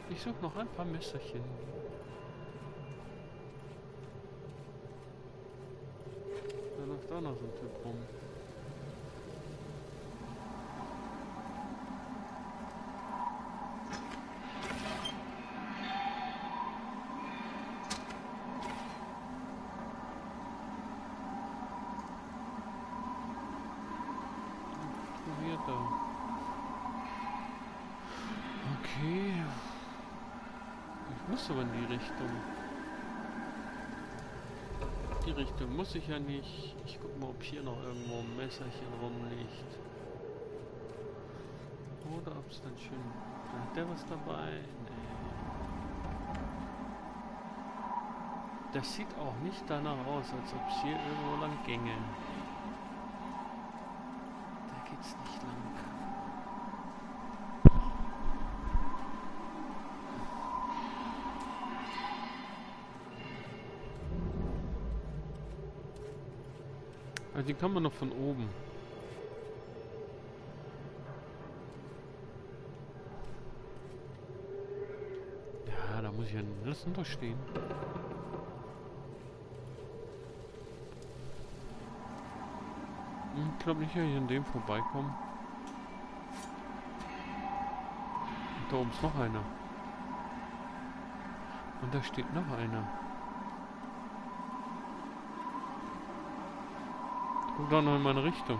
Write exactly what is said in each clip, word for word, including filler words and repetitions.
Ich suche noch ein paar Messerchen. Da läuft auch noch so ein Typ rum. Da. Okay. Ich muss aber in die Richtung. Die Richtung muss ich ja nicht. Ich guck mal, ob hier noch irgendwo ein Messerchen rumliegt. Oder ob es dann schön... Hat der was dabei? Nee. Das sieht auch nicht danach aus, als ob es hier irgendwo lang ginge. Da geht's nicht lang. Also die kann man noch von oben. Ja, da muss ich ja... Lass ihn doch stehen. Ich glaube nicht, dass ich an dem vorbeikomme. Und da oben ist noch einer. Und da steht noch einer. Guck doch noch in meine Richtung.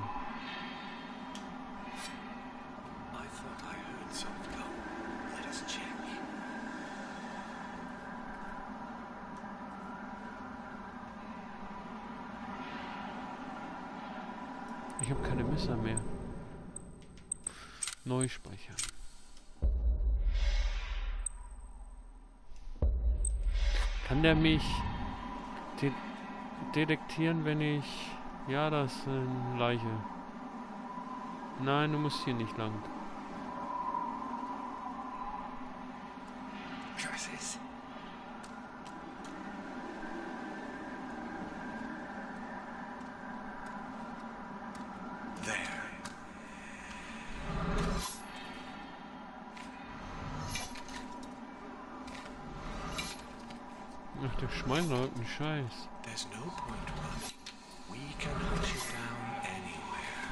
Ich habe keine Messer mehr. Neu speichern. Kann der mich de detektieren, wenn ich... Ja, das ist eine Leiche. Nein, du musst hier nicht lang. Traces. There. Ach, der schmeißt da irgendeinen Scheiß. There's no point running. We can hunt you down anywhere.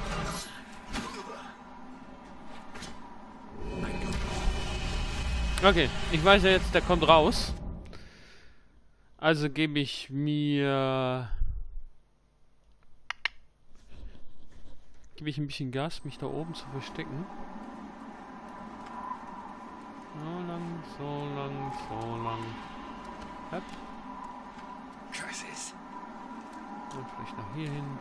Okay, ich weiß ja jetzt, der kommt raus. Also gebe ich mir... Gebe ich ein bisschen Gas, mich da oben zu verstecken. So lang, so lang, so lang. Hopp. Traces. Und vielleicht nach hier hin.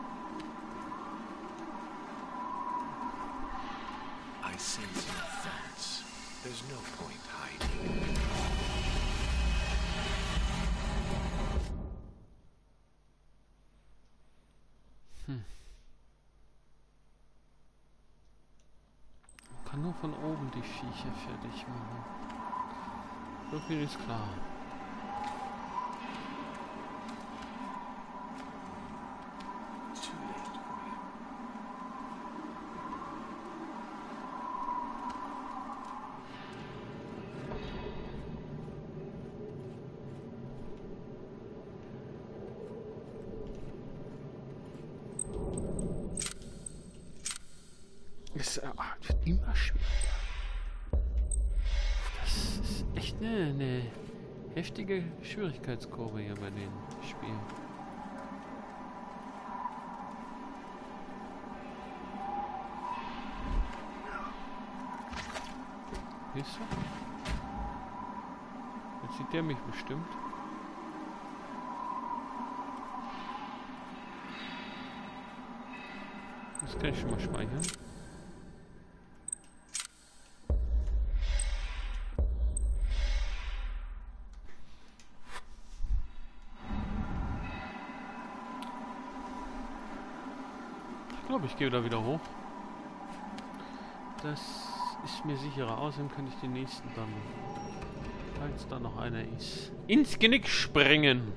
I sense your thoughts. There's no point hiding. Hm. Man kann nur von oben die Viecher fertig machen. So viel ist klar. Es äh, wird immer schwieriger. Das ist echt eine, eine heftige Schwierigkeitskurve hier bei den Spielen. Siehst du? Jetzt sieht der mich bestimmt. Das kann ich schon mal speichern. Ich glaube, ich gehe da wieder hoch. Das ist mir sicherer. Außerdem kann ich den nächsten dann, falls da noch einer ist, ins Genick sprengen.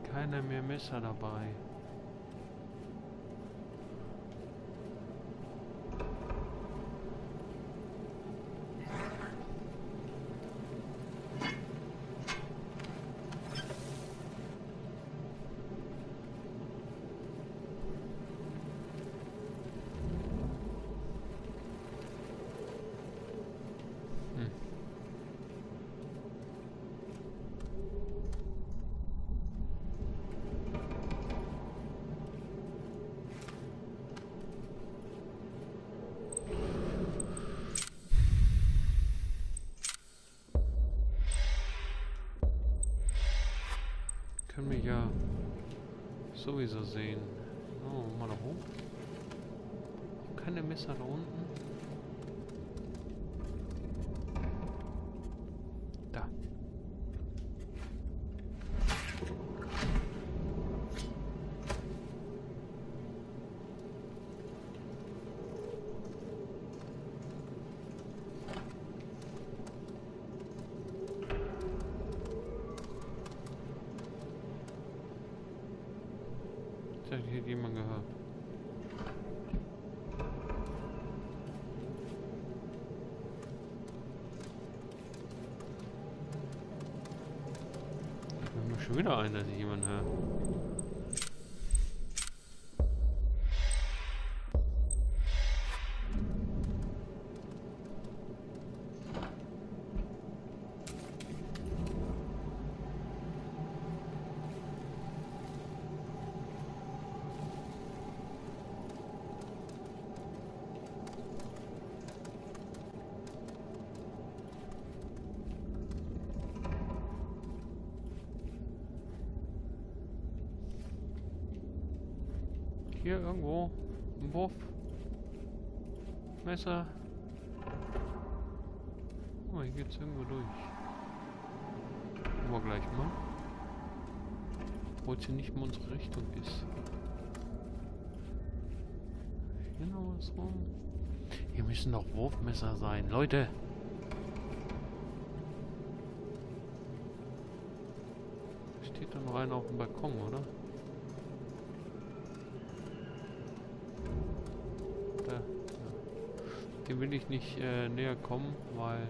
Keiner mehr Messer dabei. Können wir ja sowieso sehen. Oh, mal da hoch. Keine Messer da unten. Da. Das hat hier jemand gehört. Ich bin mir schon wieder ein, dass ich jemanden höre. Hier irgendwo ein Wurf. Messer. Oh, hier geht's irgendwo durch. Gucken wir gleich mal. Obwohl es hier nicht mehr unsere Richtung ist. Hier noch was rum. Hier müssen doch Wurfmesser sein. Leute! Steht da noch einer auf dem Balkon, oder? Dem will ich nicht äh, näher kommen, weil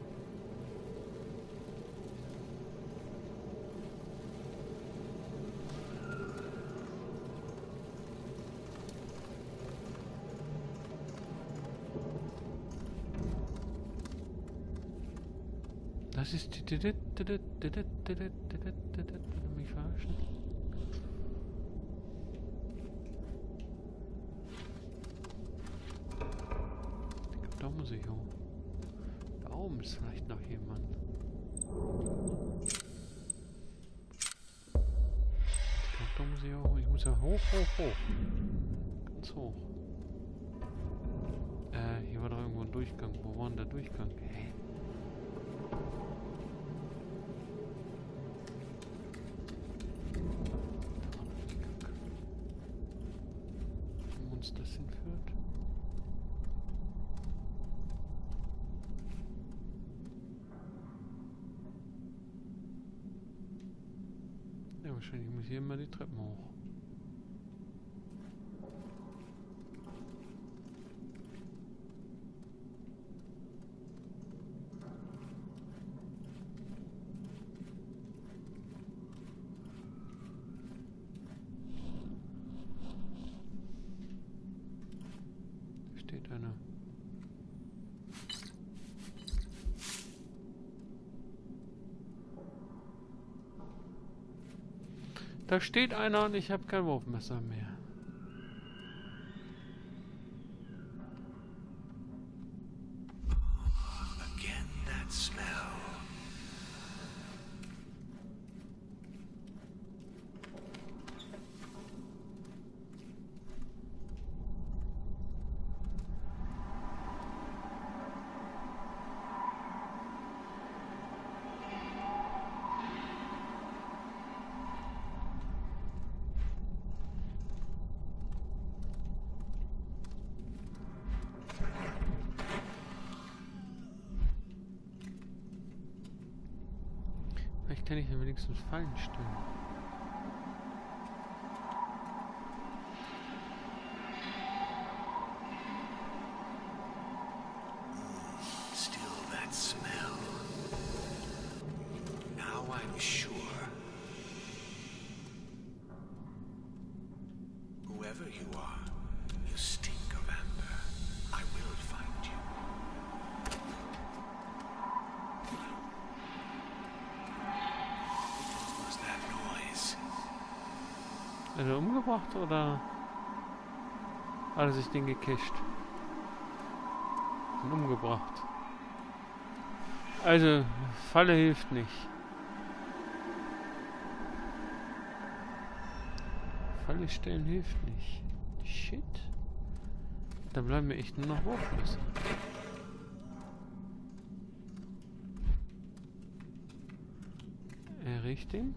das ist die mich verarschen. Da muss ich hoch. Da oben ist vielleicht noch jemand. Ich glaube, da muss ich auch. Ich muss ja hoch, hoch, hoch. Ganz hoch. Äh, hier war doch irgendwo ein Durchgang. Wo war denn der Durchgang? Hä? Wo uns das hinführt? Ja, wahrscheinlich muss ich hier immer die Treppen hoch. Da steht einer. Da steht einer und ich habe kein Wurfmesser mehr. Again that smell. Vielleicht kann ich ja wenigstens Fallen stellen. Hat er umgebracht oder hat er sich den gecached? Und umgebracht. Also, Falle hilft nicht. Falle stellen hilft nicht. Shit. Da bleiben mir echt nur noch Wurfschlüsse. Errichten.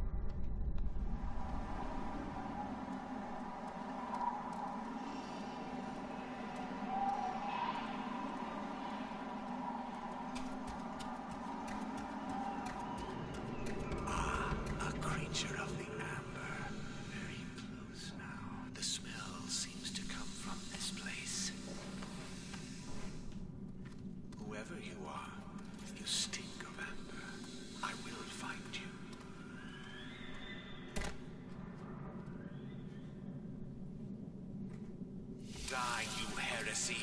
Die, you heresy.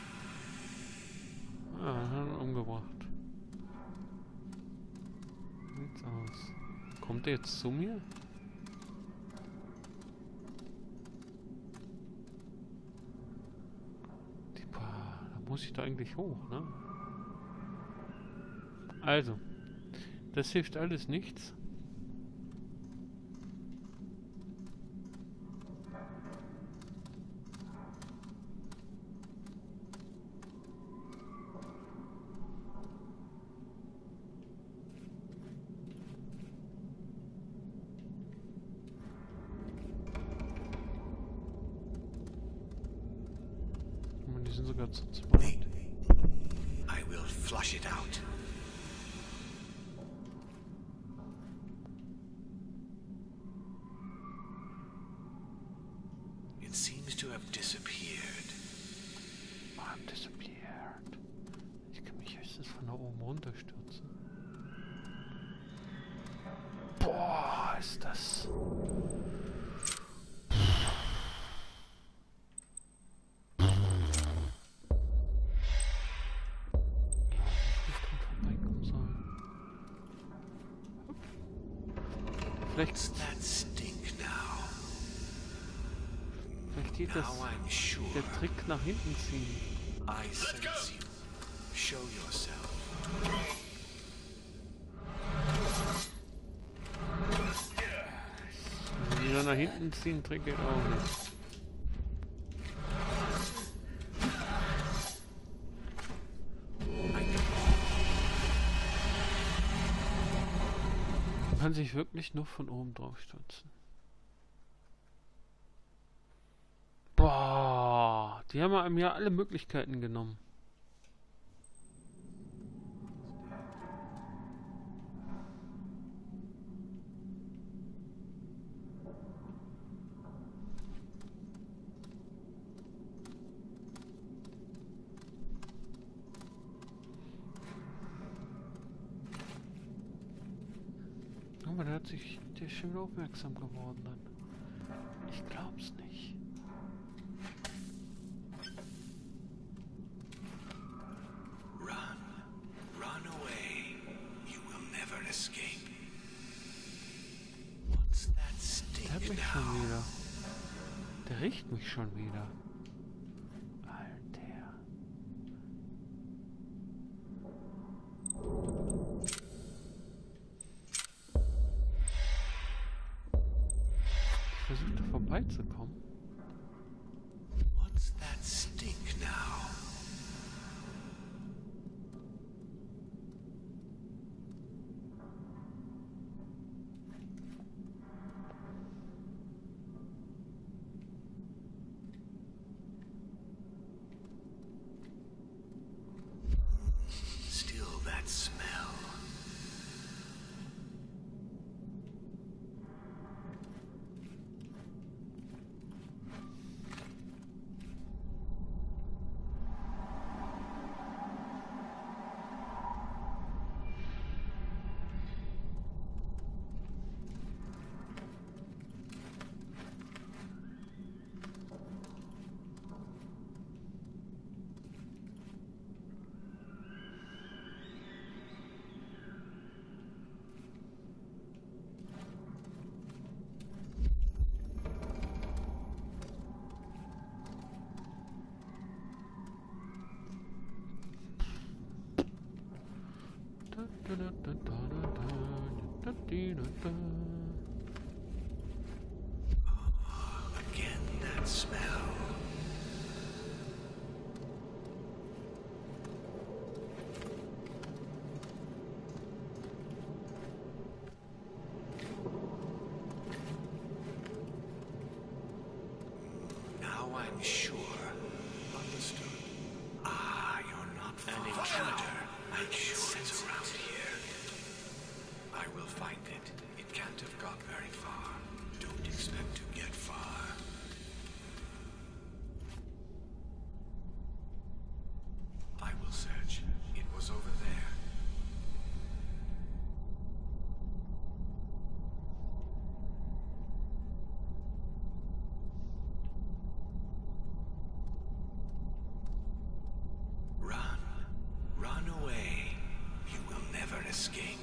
Ah, hat ihn umgebracht. Sieht's aus. Kommt er jetzt zu mir? Die paar, da muss ich da eigentlich hoch, ne? Also, das hilft alles nichts. Die sind sogar zu zweit. I will flush it out. It seems to have disappeared. Ah, disappeared. Ich kann mich höchstens von da oben runterstürzen. Boah, ist das... Vielleicht, vielleicht geht das der Trick nach hinten ziehen. I sense you. Show yourself. Also wieder nach hinten ziehen, Trick geht auch nicht. Man kann sich wirklich nur von oben drauf stürzen. Boah, die haben einem ja alle Möglichkeiten genommen. Aber der hat sich, der ist schon aufmerksam geworden dann. Ich glaub's nicht. Run. Run away. You will never escape. What's that stink Der hat mich now? schon wieder. Der riecht mich schon wieder. Versucht da vorbeizukommen. What's that stink now? Still that smell. Again, that smell. Now I'm sure. Understood. Ah, you're not an intruder. I'm sure it's around here. I will find it. It can't have got very far. Don't expect to get far. I will search. It was over there. Run. Run away. You will never escape.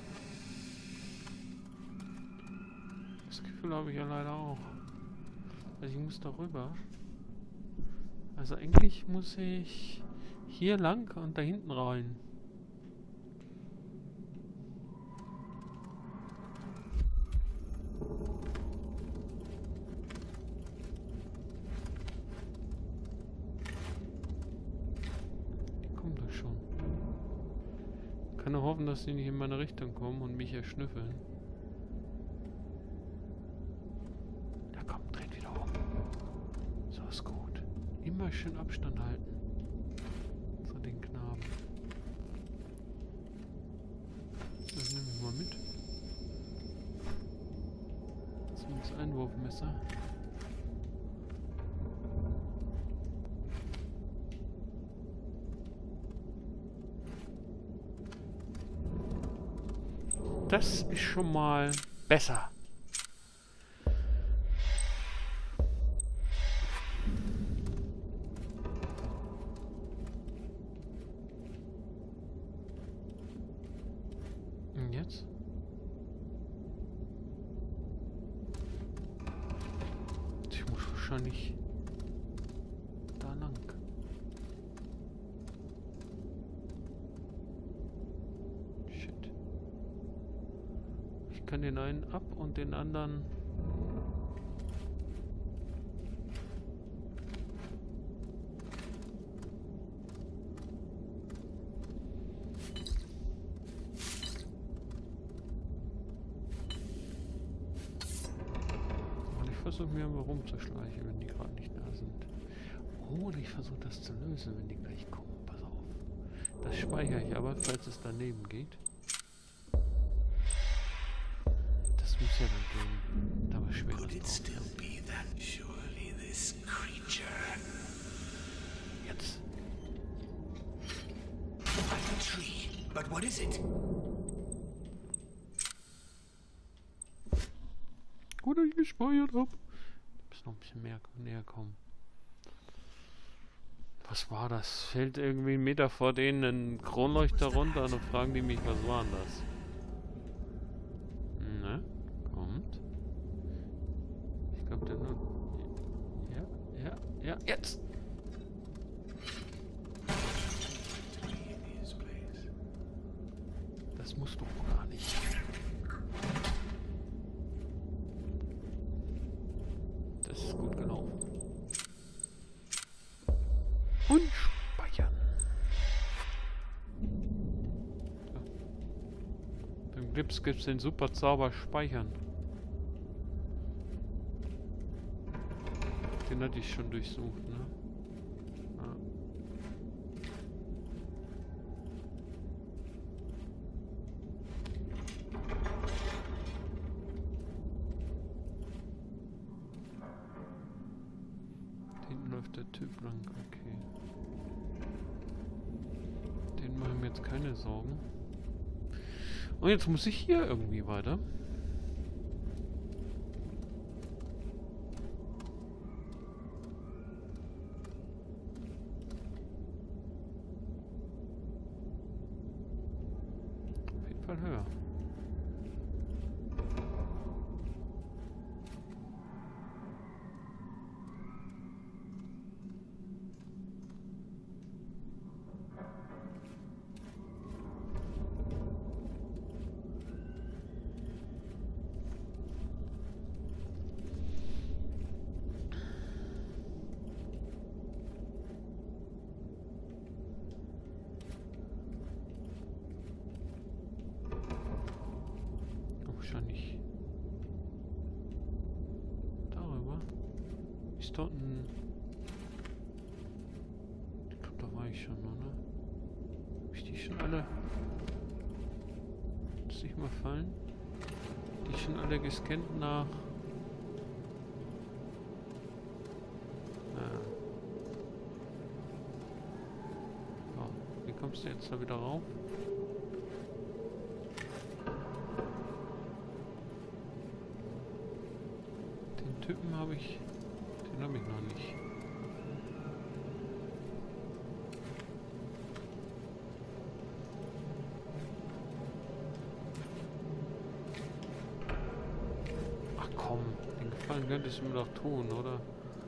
Das Gefühl habe ich ja leider auch. Also ich muss da rüber. Also eigentlich muss ich hier lang und da hinten rein. Die kommen doch schon. Ich kann nur hoffen, dass die nicht in meine Richtung kommen und mich erschnüffeln. Da kommt, dreht wieder um. So ist gut. Immer schön Abstand halten. Zu den Knaben. Das nehme ich mal mit. Das Einwurfmesser. Das ist schon mal besser. Und jetzt? Ich muss wahrscheinlich da lang. Shit. Ich kann den einen ab und den anderen. Ich versuche mir mal rumzuschleichen, wenn die gerade nicht da sind. Oder ich versuche das zu lösen, wenn die gleich kommen. Pass auf. Das speichere ich aber, falls es daneben geht. Das muss ja dann gehen. Da war schwer. Could it still be that surely this creature? Jetzt. Like a tree. But what is it? Gut, dass ich gespeichert habe. Muss noch ein bisschen mehr näher kommen. Was war das? Fällt irgendwie einen Meter vor denen ein Kronleuchter runter und dann fragen die mich, was war denn das? Ne? Kommt. Ich glaube, der nur... Ja, ja, ja, jetzt! Das musst du auch gar nicht. Das ist gut gelaufen. Und speichern. So. Beim Clips gibt es den super Zauber Speichern. Den hatte ich schon durchsucht, ne? Ja. Hinten läuft der Typ lang, okay. Den machen wir jetzt keine Sorgen. Und jetzt muss ich hier irgendwie weiter. Auf jeden Fall höher. wahrscheinlich darüber. Ist dort ein... Ich glaube, da war ich schon, oder? Hab ich die schon alle... Lass dich mal fallen. Die schon alle gescannt nach... Ja. So, wie kommst du jetzt da wieder rauf? Den Typen habe ich... Den habe ich noch nicht. Ach komm, den Gefallen könntest du mir doch tun, oder?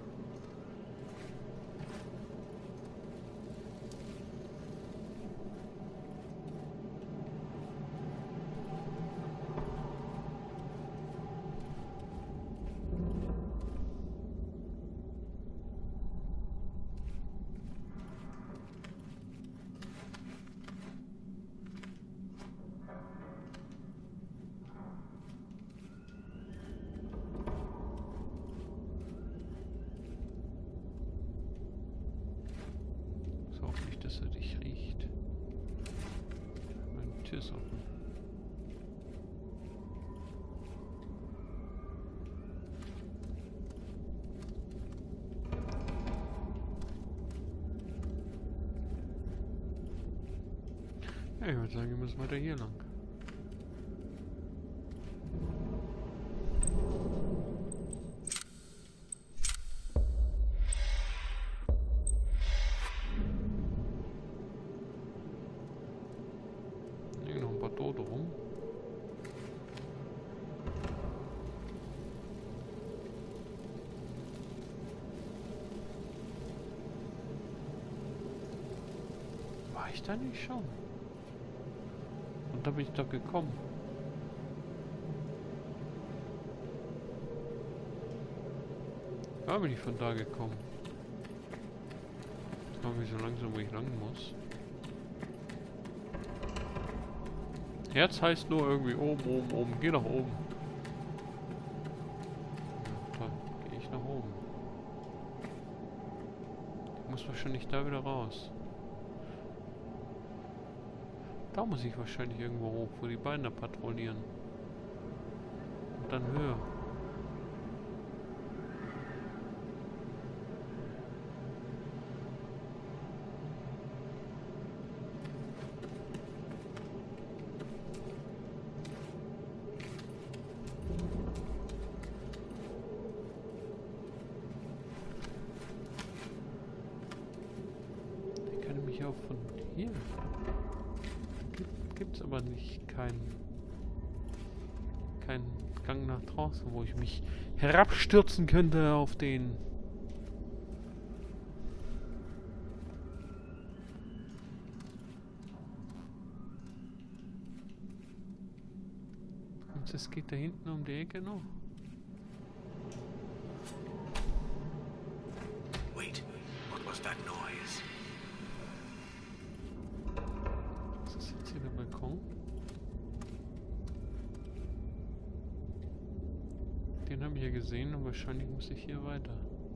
Ich hoffe nicht, dass er dich riecht. Meine Tür ist offen. Ja, ich würde sagen, wir müssen weiter hier lang. Hier noch ein paar Tote rum. War ich da nicht schon? Und da bin ich doch gekommen. Da bin ich von da gekommen. Jetzt komme ich so langsam, wo ich lang muss. Herz heißt nur irgendwie oben, oben, oben. Geh nach oben. Ja, da gehe ich nach oben. Ich muss wahrscheinlich da wieder raus. Da muss ich wahrscheinlich irgendwo hoch, wo die Beine patrouillieren. Und dann höher. Ich kann mich auch von hier... Gibt's aber nicht keinen keinen Gang nach draußen, wo ich mich herabstürzen könnte auf den. Und es geht da hinten um die Ecke noch. Wait, what was that noise? Der Balkon. Den habe ich ja gesehen und wahrscheinlich muss ich hier weiter.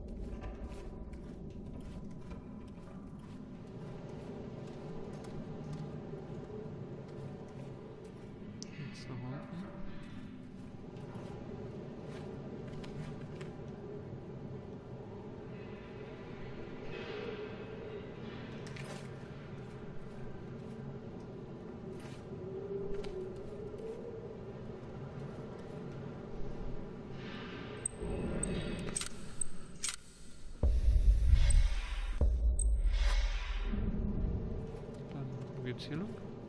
Jetzt nach unten. Wo geht's hier lang?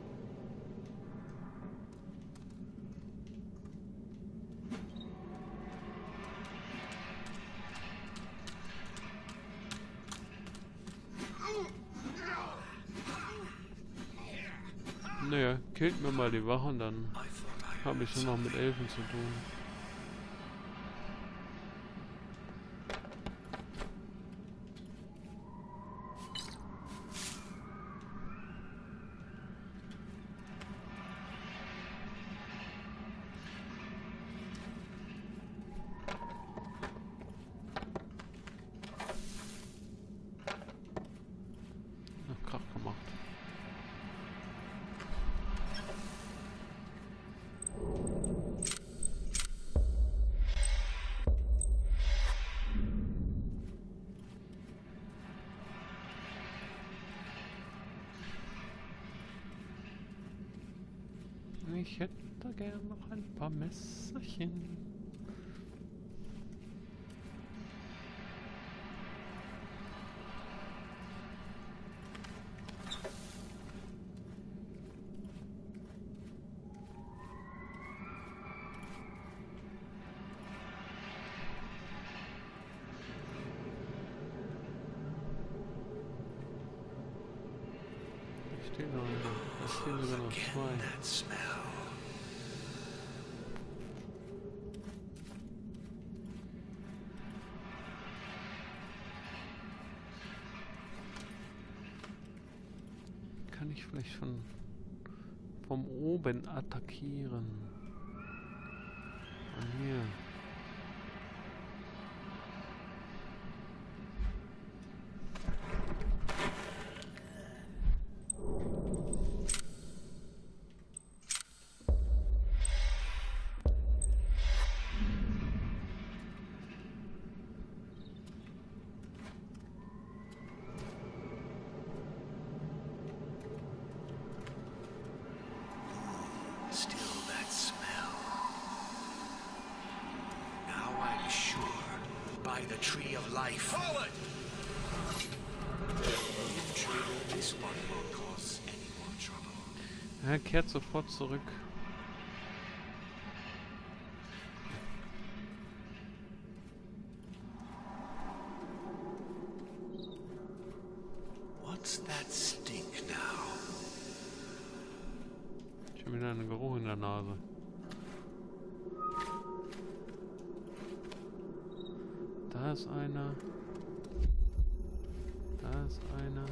Naja, killt mir mal die Wachen, dann habe ich nur noch mit Elfen zu tun. Krach gemacht. Ich hätte gern noch ein paar Messerchen. Da steht noch einer. Da stehen sogar noch zwei. Kann ich vielleicht von vom oben attackieren? Von hier. The tree of life. Forward! This one won't cause any more trouble. Er kehrt sofort zurück. What's that stink now? Schon wieder einen Geruch in der Nase. Da ist einer. Da ist einer.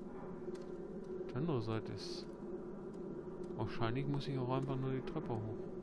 Die andere Seite ist. Wahrscheinlich muss ich auch einfach nur die Treppe hoch.